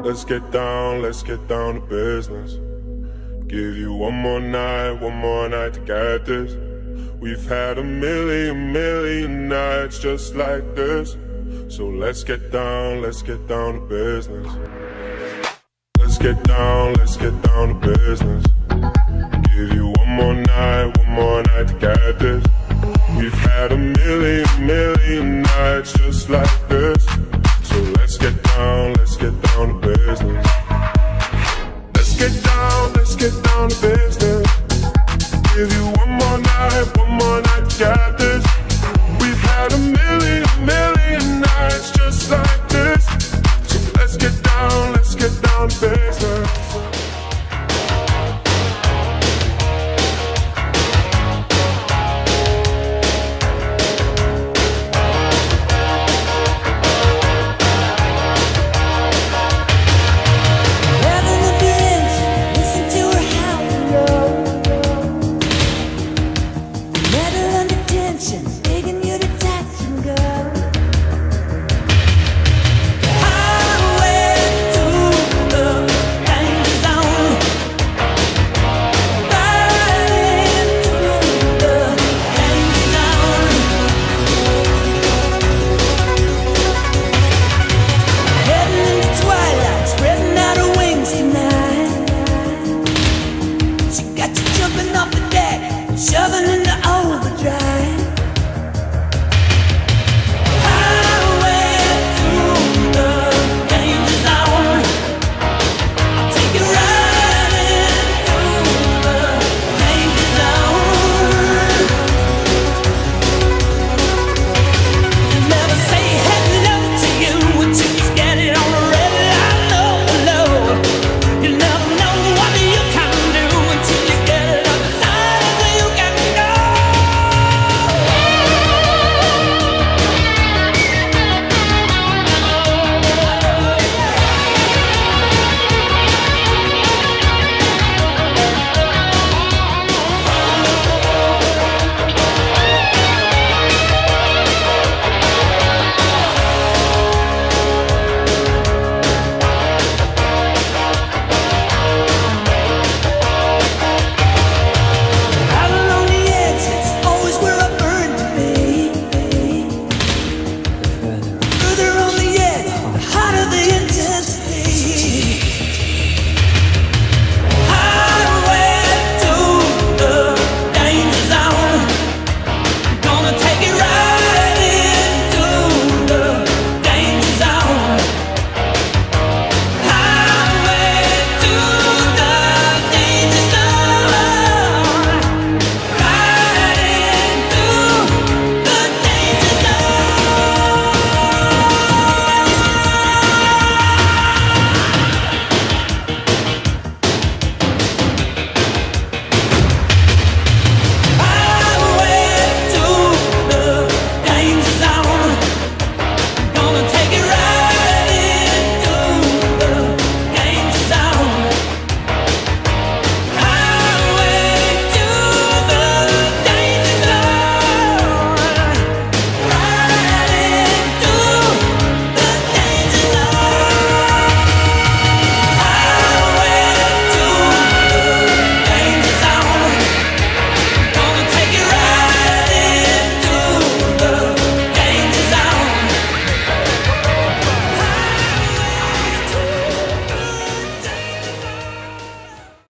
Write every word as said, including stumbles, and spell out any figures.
Let's get down, let's get down to business. Give you one more night, one more night to get this. We've had a million, million nights just like this. So let's get down, let's get down to business. Let's get down, let's get down to business. Give you one more night, one more night to get this. We've had a million, million nights just like this. So let's get down, let's get down to business. Let's get down, let's get down to business. Give you one more night, one more night to get this. We've had a million, million nights just like this. So let's get down, let's get down to business.